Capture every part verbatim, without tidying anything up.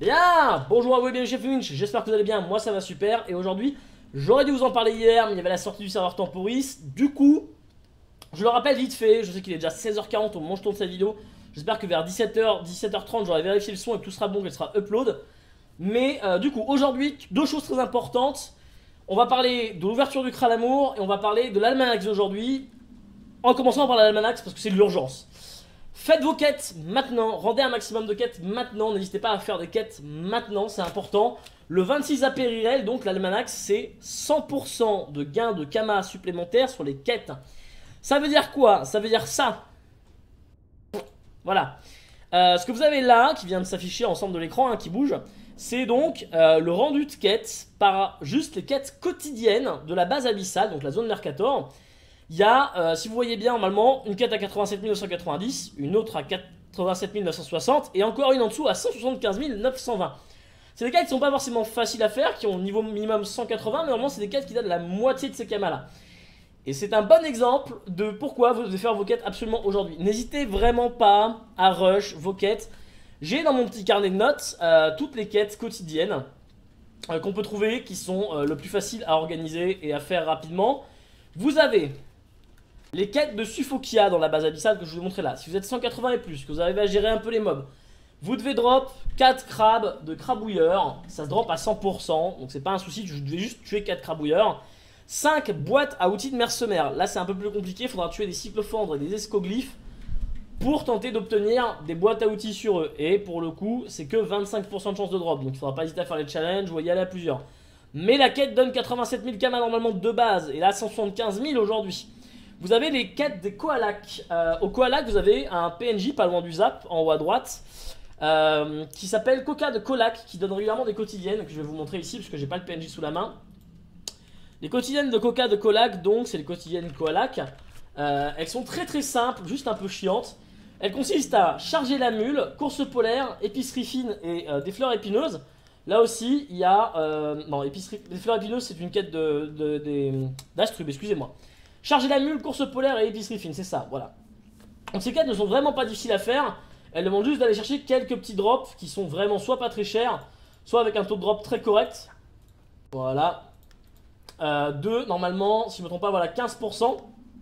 Bien, bonjour à vous et bienvenue chez Finch, j'espère que vous allez bien, moi ça va super. Et aujourd'hui, j'aurais dû vous en parler hier, mais il y avait la sortie du serveur Temporis. Du coup, je le rappelle vite fait, je sais qu'il est déjà seize heures quarante au moment où je tourne cette vidéo. J'espère que vers dix-sept heures, dix-sept heures trente, j'aurai vérifié le son et que tout sera bon, qu'elle sera upload. Mais euh, du coup, aujourd'hui, deux choses très importantes. On va parler de l'ouverture du Kralamour et on va parler de l'Almanax d'aujourd'hui. En commençant par l'Almanax parce que c'est de l'urgence. Faites vos quêtes maintenant, rendez un maximum de quêtes maintenant, n'hésitez pas à faire des quêtes maintenant, c'est important. Le vingt-six Apérirel, donc l'Almanax, c'est cent pour cent de gains de Kama supplémentaires sur les quêtes. Ça veut dire quoi? Ça veut dire ça. Voilà. Euh, ce que vous avez là, qui vient de s'afficher en centre de l'écran, hein, qui bouge, c'est donc euh, le rendu de quêtes par juste les quêtes quotidiennes de la base abyssale, donc la zone Mercator. Il y a, euh, si vous voyez bien, normalement, une quête à quatre-vingt-sept mille neuf cent quatre-vingt-dix, une autre à quatre-vingt-sept mille neuf cent soixante et encore une en dessous à cent soixante-quinze mille neuf cent vingt. C'est des quêtes qui sont pas forcément faciles à faire, qui ont au niveau minimum cent quatre-vingts, mais normalement, c'est des quêtes qui donnent la moitié de ces kamas-là. Et c'est un bon exemple de pourquoi vous devez faire vos quêtes absolument aujourd'hui. N'hésitez vraiment pas à rush vos quêtes. J'ai dans mon petit carnet de notes euh, toutes les quêtes quotidiennes euh, qu'on peut trouver, qui sont euh, le plus faciles à organiser et à faire rapidement. Vous avez les quêtes de Suffokia dans la base abyssale que je vous ai montré là. Si vous êtes cent quatre-vingts et plus, que vous arrivez à gérer un peu les mobs, vous devez drop quatre crabes de crabouilleurs. Ça se drop à cent pour cent, donc c'est pas un souci, vous devez juste tuer quatre crabouilleurs. cinq boîtes à outils de mercenaires. Là c'est un peu plus compliqué, il faudra tuer des cyclophondres et des escoglyphes pour tenter d'obtenir des boîtes à outils sur eux. Et pour le coup, c'est que vingt-cinq pour cent de chance de drop, donc il faudra pas hésiter à faire les challenges ou y aller à plusieurs. Mais la quête donne quatre-vingt-sept mille kamas normalement de base, et là cent soixante-quinze mille aujourd'hui. Vous avez les quêtes des Koalak. Euh, au Koalak, vous avez un P N J pas loin du zap, en haut à droite, euh, qui s'appelle Coca de Kolak, qui donne régulièrement des quotidiennes, que je vais vous montrer ici, parce que j'ai pas le P N J sous la main. Les quotidiennes de Coca de Kolak, donc, c'est les quotidiennes Koalak. Euh, elles sont très très simples, juste un peu chiantes. Elles consistent à charger la mule, course polaire, épicerie fine et euh, des fleurs épineuses. Là aussi, il y a... Euh, non, épicerie, des fleurs épineuses, c'est une quête de, de, de, d'Astrub, excusez-moi. Charger la mule, course polaire et épicerie fine, c'est ça, voilà. Donc ces quêtes ne sont vraiment pas difficiles à faire. Elles demandent juste d'aller chercher quelques petits drops qui sont vraiment soit pas très chers, soit avec un taux de drop très correct. Voilà. Euh, deux, normalement, si je ne me trompe pas, voilà, quinze pour cent.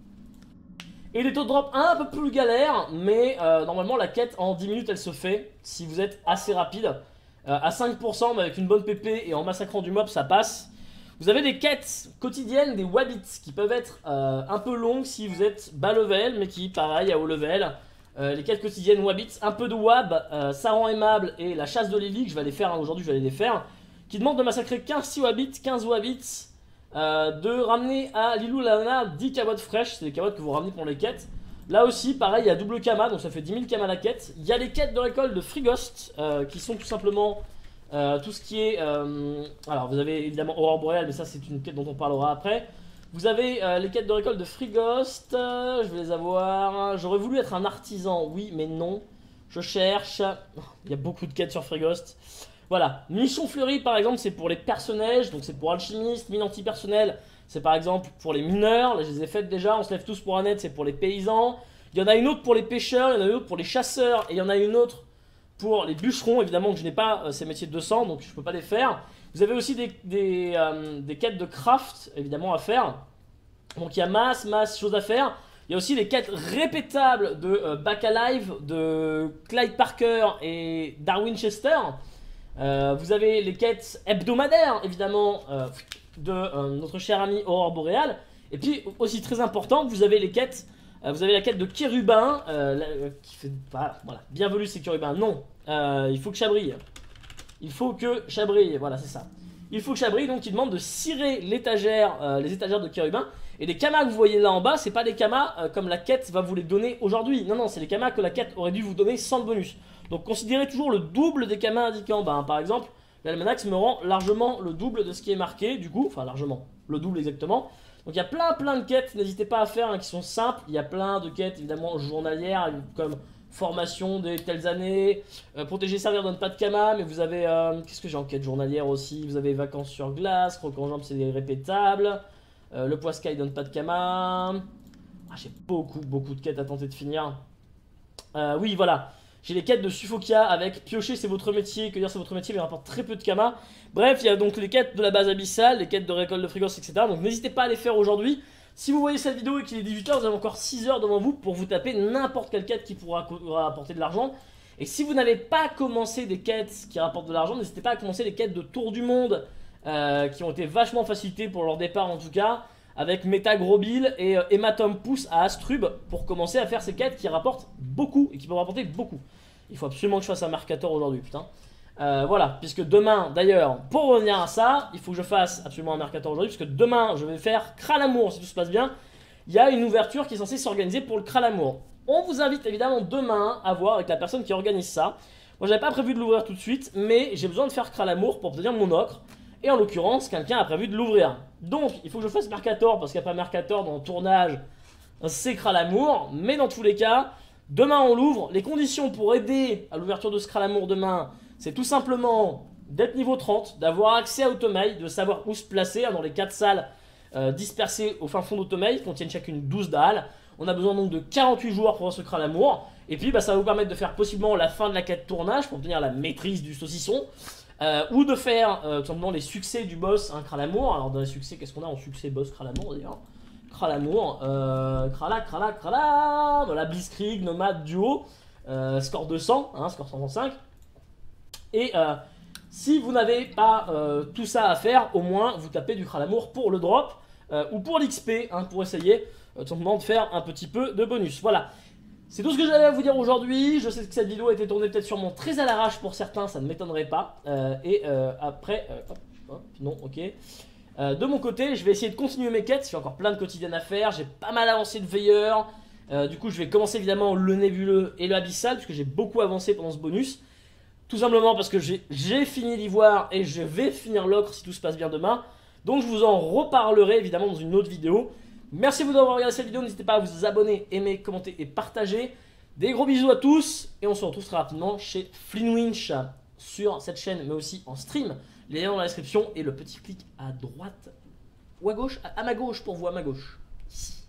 Et des taux de drop un peu plus galères, mais euh, normalement la quête en dix minutes elle se fait, si vous êtes assez rapide. Euh, à cinq pour cent, mais avec une bonne P P et en massacrant du mob, ça passe. Vous avez des quêtes quotidiennes, des wabbits, qui peuvent être euh, un peu longues si vous êtes bas level, mais qui, pareil, à haut level. Euh, les quêtes quotidiennes wabbits, un peu de wab, euh, ça rend aimable, et la chasse de Lily, que je vais aller faire hein, aujourd'hui, je vais aller les faire, qui demande de massacrer quinze six wabbits, quinze wabbits, euh, de ramener à Lilou Lana dix cabottes fraîches, c'est des cabottes que vous ramenez pour les quêtes. Là aussi, pareil, il y a double kama, donc ça fait dix mille kamas la quête. Il y a les quêtes de récolte de Frigost, euh, qui sont tout simplement... Euh, tout ce qui est... Euh, alors vous avez évidemment Aurore Boréale, mais ça c'est une quête dont on parlera après. Vous avez euh, les quêtes de récolte de Frigost, euh, je vais les avoir. J'aurais voulu être un artisan, oui mais non. Je cherche. Il y a beaucoup de quêtes sur Frigost. Voilà, Mission Fleurie par exemple c'est pour les personnages, donc c'est pour alchimiste. Mine anti-personnel c'est par exemple pour les mineurs, là je les ai faites déjà. On se lève tous pour un aide, c'est pour les paysans. Il y en a une autre pour les pêcheurs, il y en a une autre pour les chasseurs, et il y en a une autre pour les bûcherons, évidemment que je n'ai pas euh, ces métiers de sang, donc je ne peux pas les faire. Vous avez aussi des, des, euh, des quêtes de craft, évidemment, à faire. Donc il y a masse, masse choses à faire. Il y a aussi les quêtes répétables de euh, Back Alive, de Clyde Parker et Darwin Chester. Euh, vous avez les quêtes hebdomadaires, évidemment, euh, de euh, notre cher ami Aurore Boréale. Et puis, aussi très important, vous avez les quêtes... Euh, vous avez la quête de Kérubin, euh, la, euh, qui fait... Voilà, voilà. Bienvenue c'est Kérubin, non. Euh, il faut que ça brille. Il faut que ça brille, voilà c'est ça. Il faut que ça brille, donc il demande de cirer l'étagère, euh, les étagères de Kérubin. Et les kamas que vous voyez là en bas, c'est pas des kamas euh, comme la quête va vous les donner aujourd'hui. Non, non, c'est les kamas que la quête aurait dû vous donner sans le bonus. Donc considérez toujours le double des kamas indiqués en bas. Hein. Par exemple, l'Almanax me rend largement le double de ce qui est marqué, du coup, enfin largement, le double exactement. Donc il y a plein plein de quêtes, n'hésitez pas à faire, hein, qui sont simples. Il y a plein de quêtes évidemment journalières, comme formation des telles années, euh, protéger servir donne pas de kama, mais vous avez, euh, qu'est-ce que j'ai en quête journalière aussi, vous avez vacances sur glace, croc en jambe c'est des répétables, euh, le poiscaille donne pas de kama, ah, j'ai beaucoup beaucoup de quêtes à tenter de finir. Euh, oui voilà, J'ai les quêtes de Suffokia avec piocher c'est votre métier, que dire c'est votre métier mais il rapporte très peu de Kama. Bref, il y a donc les quêtes de la base abyssale, les quêtes de récolte de frigos, et cetera. Donc n'hésitez pas à les faire aujourd'hui. Si vous voyez cette vidéo et qu'il est dix-huit heures, vous avez encore six heures devant vous pour vous taper n'importe quelle quête qui pourra rapporter de l'argent. Et si vous n'avez pas commencé des quêtes qui rapportent de l'argent, n'hésitez pas à commencer les quêtes de tour du monde euh, qui ont été vachement facilitées pour leur départ en tout cas, avec Meta Grobil et euh, Hématome Pouce à Astrub pour commencer à faire ces quêtes qui rapportent beaucoup et qui peuvent rapporter beaucoup. Il faut absolument que je fasse un Mercator aujourd'hui, putain. Euh, voilà, puisque demain, d'ailleurs, pour revenir à ça, il faut que je fasse absolument un Mercator aujourd'hui, puisque demain, je vais faire Kralamour, si tout se passe bien. Il y a une ouverture qui est censée s'organiser pour le Kralamour. On vous invite évidemment demain à voir avec la personne qui organise ça. Moi, j'avais pas prévu de l'ouvrir tout de suite, mais j'ai besoin de faire Kralamour pour obtenir mon ocre. Et en l'occurrence, quelqu'un a prévu de l'ouvrir. Donc, il faut que je fasse Mercator, parce qu'il n'y a pas Mercator dans le tournage, c'est Kralamour. Mais dans tous les cas, demain on l'ouvre. Les conditions pour aider à l'ouverture de ce Kralamour demain, c'est tout simplement d'être niveau trente, d'avoir accès à Automail, de savoir où se placer hein, dans les quatre salles euh, dispersées au fin fond d'Automail, qui contiennent chacune douze dalles. On a besoin donc de quarante-huit joueurs pour ce Kralamour. Et puis bah, ça va vous permettre de faire possiblement la fin de la quête tournage pour obtenir la maîtrise du saucisson. Euh, ou de faire euh, tout simplement les succès du boss hein, Kralamour. Alors dans les succès, qu'est-ce qu'on a en succès boss Kralamour d'ailleurs? Kralamour, euh, Krala, Krala, Krala, voilà, Blitzkrieg, Nomade, Duo, euh, score deux cents, hein, score cent trente-cinq. Et euh, si vous n'avez pas euh, tout ça à faire, au moins vous tapez du Kralamour pour le drop euh, ou pour l'X P, hein, pour essayer euh, tout simplement de faire un petit peu de bonus. Voilà. C'est tout ce que j'avais à vous dire aujourd'hui. Je sais que cette vidéo a été tournée peut-être sûrement très à l'arrache pour certains, ça ne m'étonnerait pas. Euh, et euh, après, euh, hop, hop, non, ok. Euh, de mon côté, je vais essayer de continuer mes quêtes. J'ai encore plein de quotidiennes à faire. J'ai pas mal avancé de veilleur. Euh, du coup, je vais commencer évidemment le nébuleux et le abyssal, puisque j'ai beaucoup avancé pendant ce bonus. Tout simplement parce que j'ai fini l'ivoire et je vais finir l'ocre si tout se passe bien demain. Donc, je vous en reparlerai évidemment dans une autre vidéo. Merci à vous d'avoir regardé cette vidéo, n'hésitez pas à vous abonner, aimer, commenter et partager. Des gros bisous à tous et on se retrouve très rapidement chez Flinwinch sur cette chaîne mais aussi en stream. Les liens dans la description et le petit clic à droite ou à gauche, à ma gauche pour vous, à ma gauche. Ici.